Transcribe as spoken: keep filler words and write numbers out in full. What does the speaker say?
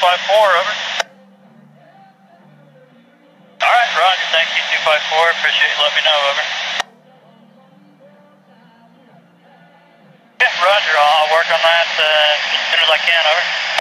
five four, over. Alright, roger, thank you, two five four, appreciate you letting me know, over. Yeah, roger, I'll work on that uh, as soon as I can, over.